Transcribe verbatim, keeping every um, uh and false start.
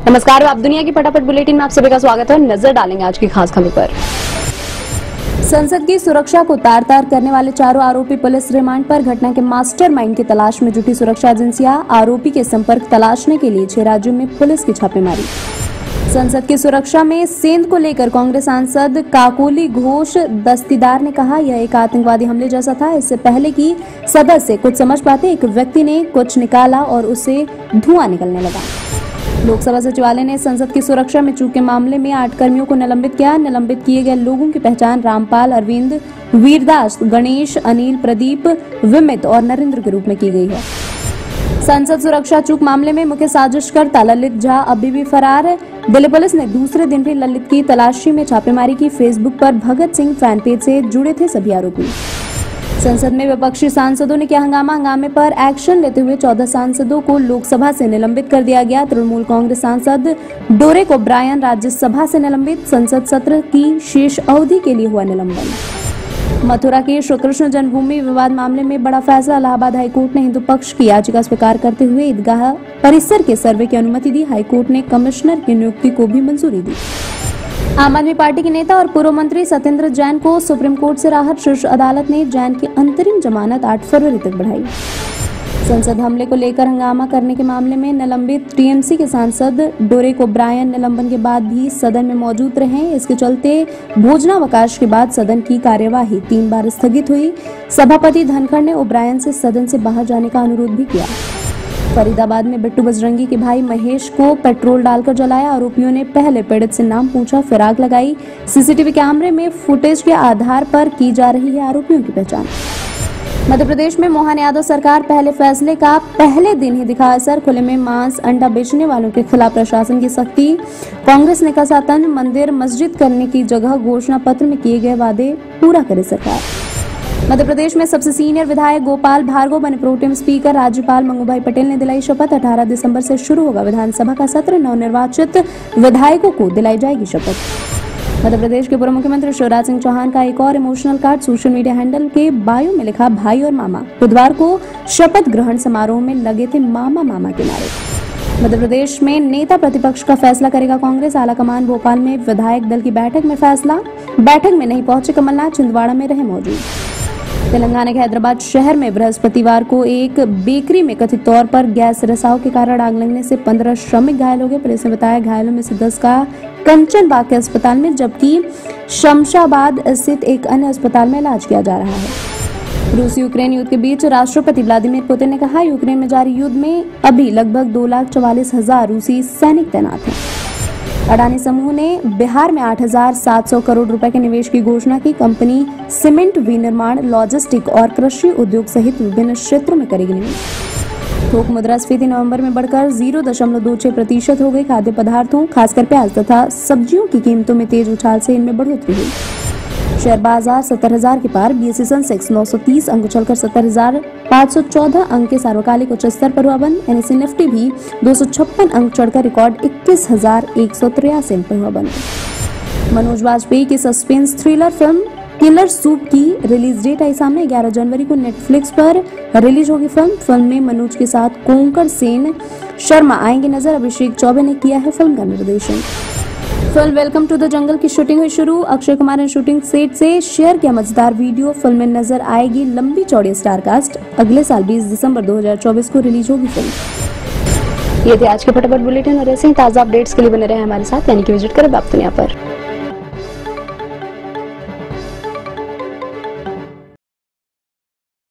नमस्कार, आप दुनिया की फटाफट बुलेटिन में आप सभी का स्वागत है। नजर डालेंगे आज की खास खबर पर। संसद की सुरक्षा को तार तार करने वाले चारों आरोपी पुलिस रिमांड पर। घटना के मास्टरमाइंड की तलाश में जुटी सुरक्षा एजेंसियां। आरोपी के संपर्क तलाशने के लिए छह राज्यों में पुलिस की छापेमारी। संसद की सुरक्षा में सेंध को लेकर कांग्रेस सांसद काकोली घोष दस्तीदार ने कहा, यह एक आतंकवादी हमले जैसा था। इससे पहले कि सदस्य कुछ समझ पाते, एक व्यक्ति ने कुछ निकाला और उससे धुआं निकलने लगा। लोकसभा सचिवालय ने संसद की सुरक्षा में चूक के मामले में आठ कर्मियों को निलंबित किया। निलंबित किए गए लोगों की पहचान रामपाल, अरविंद, वीरदास, गणेश, अनिल, प्रदीप, विमित और नरेंद्र के रूप में की गई है। संसद सुरक्षा चूक मामले में मुख्य साजिशकर्ता ललित झा अभी भी फरार है। दिल्ली पुलिस ने दूसरे दिन भी ललित की तलाशी में छापेमारी की। फेसबुक पर भगत सिंह फैन पेज से जुड़े थे सभी आरोपी। संसद में विपक्षी सांसदों ने किया हंगामा। हंगामे पर एक्शन लेते हुए चौदह सांसदों को लोकसभा से निलंबित कर दिया गया। तृणमूल कांग्रेस सांसद डोरेक ओब्रायन राज्यसभा से निलंबित। संसद सत्र की शेष अवधि के लिए हुआ निलंबन। मथुरा के श्री कृष्ण जन्मभूमि विवाद मामले में बड़ा फैसला। इलाहाबाद हाईकोर्ट ने हिंदू पक्ष की याचिका स्वीकार करते हुए ईदगाह परिसर के सर्वे की अनुमति दी। हाईकोर्ट ने कमिश्नर की नियुक्ति को भी मंजूरी दी। आम आदमी पार्टी के नेता और पूर्व मंत्री सत्येंद्र जैन को सुप्रीम कोर्ट से राहत। शीर्ष अदालत ने जैन की अंतरिम जमानत आठ फरवरी तक बढ़ाई। संसद हमले को लेकर हंगामा करने के मामले में निलंबित टीएमसी के सांसद डोरेक ओब्रायन निलंबन के बाद भी सदन में मौजूद रहे। इसके चलते भोजनावकाश के बाद सदन की कार्यवाही तीन बार स्थगित हुई। सभापति धनखड़ ने ओब्रायन से सदन से बाहर जाने का अनुरोध भी किया। फरीदाबाद में बिट्टू बजरंगी के भाई महेश को पेट्रोल डालकर जलाया। आरोपियों ने पहले पीड़ित से नाम पूछा, फिर आग लगाई। सीसीटीवी कैमरे में फुटेज के आधार पर की जा रही है आरोपियों की पहचान। मध्य प्रदेश में मोहन यादव सरकार पहले फैसले का पहले दिन ही दिखा असर। खुले में मांस अंडा बेचने वालों के खिलाफ प्रशासन की सख्ती। कांग्रेस ने कसा तंज, मंदिर मस्जिद करने की जगह घोषणा पत्र में किए गए वादे पूरा करे सरकार। मध्य प्रदेश में सबसे सीनियर विधायक गोपाल भार्गव बने प्रोटेम स्पीकर। राज्यपाल मंगूभाई पटेल ने दिलाई शपथ। अठारह दिसंबर से शुरू होगा विधानसभा का सत्र। नवनिर्वाचित विधायकों को दिलाई जाएगी शपथ। मध्य प्रदेश के पूर्व मुख्यमंत्री शिवराज सिंह चौहान का एक और emotional card. Social media handle के बायो में लिखा, भाई और मामा। बुधवार को शपथ ग्रहण समारोह में लगे थे मामा मामा के नारे। मध्य प्रदेश में नेता प्रतिपक्ष का फैसला करेगा कांग्रेस। आलाकमान भोपाल में विधायक दल की बैठक में फैसला। बैठक में नहीं पहुंचे कमलनाथ, छिंदवाड़ा में रहे मौजूद। तेलंगाना के हैदराबाद शहर में बृहस्पतिवार को एक बेकरी में कथित तौर पर गैस रिसाव के कारण आग लगने से पंद्रह श्रमिक घायल हो गए। पुलिस ने बताया घायलों में से दस का कंचन बाग के अस्पताल में, जबकि शमशाबाद स्थित एक अन्य अस्पताल में इलाज किया जा रहा है। रूस यूक्रेन युद्ध के बीच राष्ट्रपति व्लादिमीर पुतिन ने कहा, यूक्रेन में जारी युद्ध में अभी लगभग दो लाख चौवालीस हजार रूसी सैनिक तैनात हैं। अडानी समूह ने बिहार में आठ हजार सात सौ करोड़ रुपए के निवेश की घोषणा की। कंपनी सीमेंट, विनिर्माण, लॉजिस्टिक और कृषि उद्योग सहित विभिन्न क्षेत्रों में करेगी निवेश। थोक मुद्रास्फीति नवंबर में बढ़कर जीरो दशमलव दो छह प्रतिशत हो गई। खाद्य पदार्थों खासकर प्याज तथा सब्जियों की कीमतों में तेज उछाल से इनमें बढ़ोतरी हुई। शेयर बाजार सत्तर हजार के पार। बीएसई सेंसेक्स नौ सौ तीस अंक चलकर सत्तर हजार पाँच सौ चौदह अंक के सार्वकालिक उच्च स्तर पर हुआ बंद। एनएसई निफ्टी भी दो सौ छप्पन अंक चढ़कर रिकॉर्ड इक्कीस हजार एक सौ तिरासी अंक पर हुआ बंद। मनोज वाजपेयी की suspense thriller film Killer Soup की रिलीज डेट आई सामने। ग्यारह जनवरी को नेटफ्लिक्स पर रिलीज होगी फिल्म। फिल्म में मनोज के साथ कोंकर सेन शर्मा आएंगे नजर। अभिषेक चौबे ने किया है फिल्म का निर्देशन। Film Welcome to the Jungle की शूटिंग हुई शुरू। अक्षय कुमार ने शूटिंग सेट से शेयर किया मजेदार वीडियो। फिल्म में नजर आएगी लंबी चौड़ी स्टार कास्ट। अगले साल बीस दिसंबर दो हजार चौबीस को रिलीज होगी फिल्म। ये थे आज के फटाफट बुलेटिन और ऐसे ही ताजा अपडेट्स के लिए बने रहे हमारे साथ, यानी कि विजिट करें आप दुनिया पर।